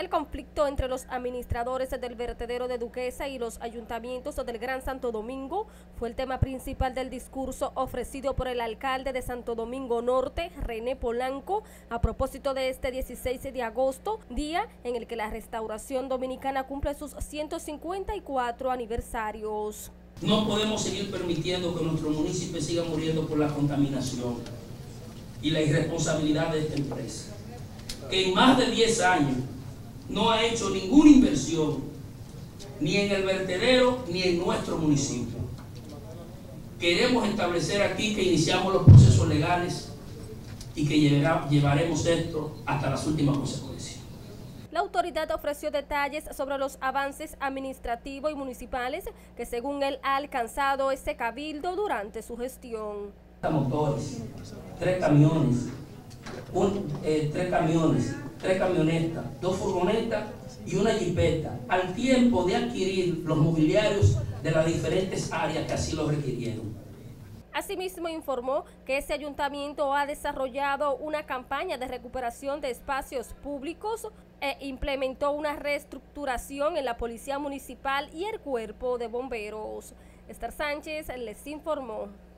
El conflicto entre los administradores del vertedero de Duquesa y los ayuntamientos del Gran Santo Domingo fue el tema principal del discurso ofrecido por el alcalde de Santo Domingo Norte, René Polanco, a propósito de este 16 de agosto, día en el que la Restauración Dominicana cumple sus 154 aniversarios. No podemos seguir permitiendo que nuestro municipio siga muriendo por la contaminación y la irresponsabilidad de esta empresa, que en más de 10 años no ha hecho ninguna inversión, ni en el vertedero ni en nuestro municipio. Queremos establecer aquí que iniciamos los procesos legales y que llevaremos esto hasta las últimas consecuencias. La autoridad ofreció detalles sobre los avances administrativos y municipales que según él ha alcanzado este cabildo durante su gestión. Motores, 3 camiones, 3 camionetas, 2 furgonetas y una jipeta, al tiempo de adquirir los mobiliarios de las diferentes áreas que así lo requirieron. Asimismo informó que ese ayuntamiento ha desarrollado una campaña de recuperación de espacios públicos e implementó una reestructuración en la Policía Municipal y el Cuerpo de Bomberos. Esther Sánchez les informó.